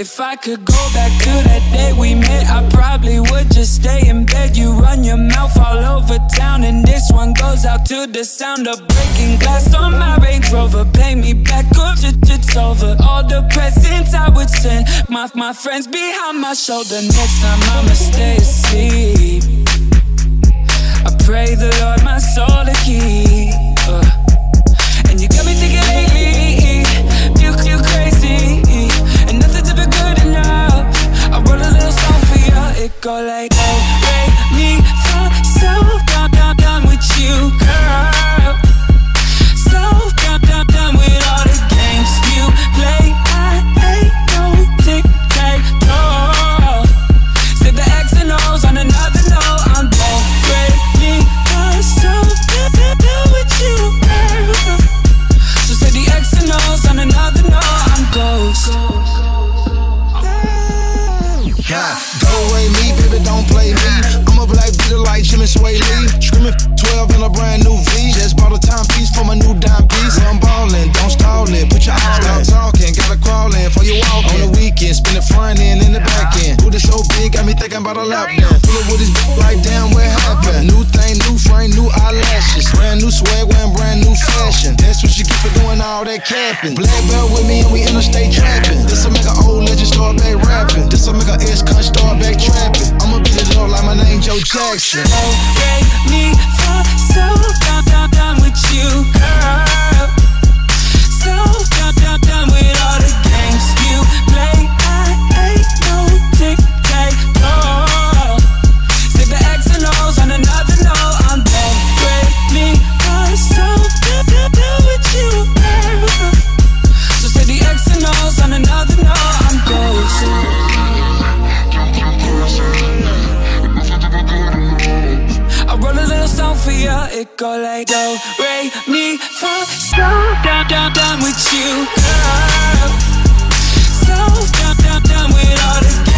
If I could go back to that day we met, I probably would just stay in bed. You run your mouth all over town, and this one goes out to the sound of breaking glass on my Range Rover. Pay me back or it's over. All the presents I would send my friends behind my shoulder. Next time I'ma stay asleep. I pray the Lord my soul to keep. And you got me thinking lately, you crazy, and nothing's ever good enough. I wrote a little song for you. It go like, oh, break me for so down with you, girl. So down with all the games you play. I ain't no tic-tac-toe. Save the X and O's on another note. I'm don't break me for so down with you, girl. So say the X and O's on another note. I'm ghost. Yeah, go away me, baby, don't play me. I'm a black beater like Jim and Sway Lee. Screaming 12 in a brand new V. Just bought a timepiece for my new dime piece. I'm ballin', don't stall it, put your all in. Stop talking, gotta crawl in for you walkin'. On the weekend, spin the front end and the back end. Booty so big, got me thinking about a lap dance. Pull it with his like damn, what happened? New thing, new frame, new eyelashes. Brand new swag, wearing brand new fashion. That's what you get for doing all that capping. Black belt with me and we interstate trapping. This'll make an old legend start back rapping. This'll make an ex-cunt start back trapping. I'ma beat it up like my name Joe Jackson. Oh, break me for so down with you, girl. So down with all the games you play. I ain't no tic-tac-toe. Save the X and O's on another note. I'm don't break me for so down with you, girl. So say the X and O's on another note. I'm ghost. I wrote a little song for you. It go like, do, re, mi, fa. So down with you, girl. So down with all the